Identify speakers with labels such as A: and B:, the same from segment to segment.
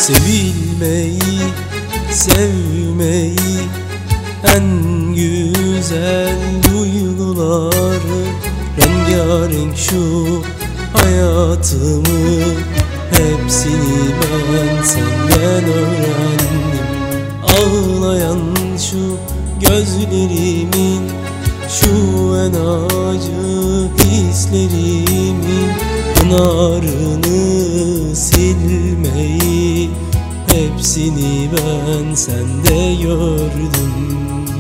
A: Sevilmeyi, sevmeyi, en güzel duyguları, rengarenk şu hayatımı, hepsini ben senden öğrendim. Ağlayan şu gözlerimin, şu en acı hislerimin pınarını silmeyi, hepsini ben sende gördüm.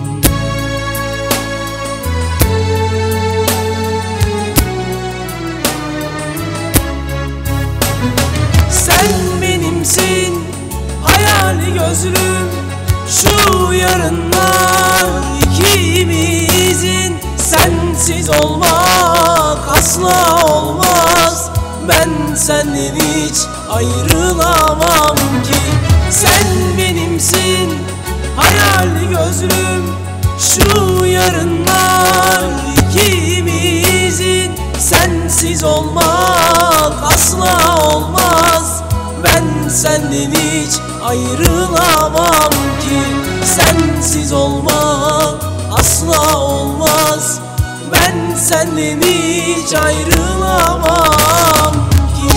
B: Sen benimsin, hayali gözlüm, şu yarınlar ikimizin. Sensiz olmak asla olmaz, ben senden hiç ayrılamam ki. Sen benimsin, hayali gözlüm, şu yarınlar ikimizin. Sensiz olmak asla olmaz, ben senden hiç ayrılamam ki. Sensiz olmak asla olmaz, ben senden hiç ayrılamam ki.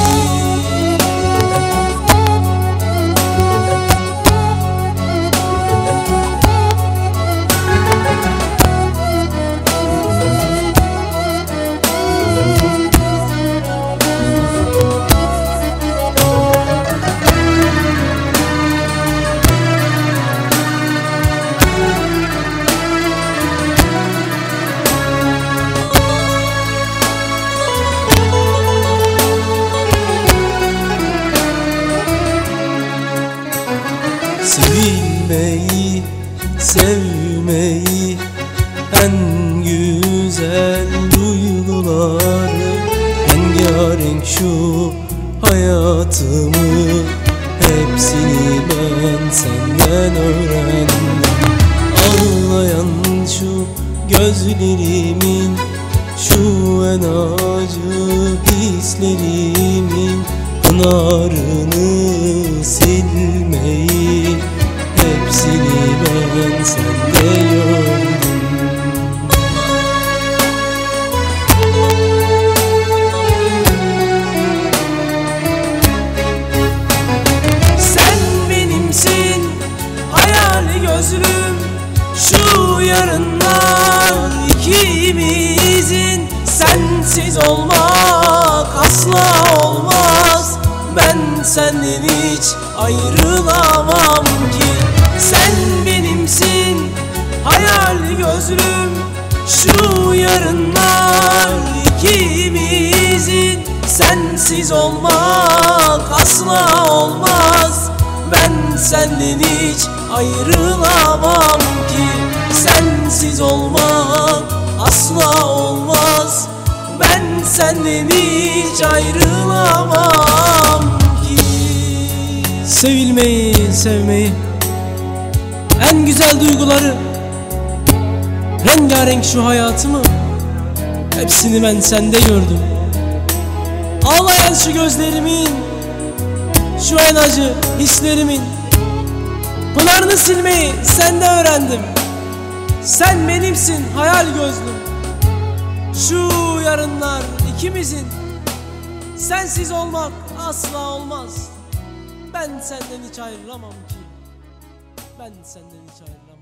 A: Sevilmeyi, sevmeyi, en güzel duyguları, rengarenk şu hayatımı, hepsini ben senden öğrendim. Ağlayan şu gözlerimin, şu en acı hislerimin pınarını silmeyi, hepsini ben sende gördüm.
B: Sen benimsin, hayali gözlüm, şu yarınlar ikimizin. Sensiz olmak asla olmaz, ben senden hiç ayrılamam ki. Sen benimsin, hayali gözlüm, şu yarınlar ikimizin. Sensiz olmak asla olmaz, ben senden hiç ayrılamam ki. Sensiz olmak asla olmaz, ben senden hiç ayrılamam ki.
A: Sevilmeyi, sevmeyi, en güzel duyguları, rengarenk şu hayatımı, hepsini ben sende gördüm. Ağlayan şu gözlerimin, şu en acı hislerimin pınarını silmeyi sende öğrendim. Sen benimsin, hayal gözlüm, şu yarınlar ikimizin. Sensiz olmak asla olmaz, ben senden hiç ayrılamam ki. Ben senden hiç ayrılamam.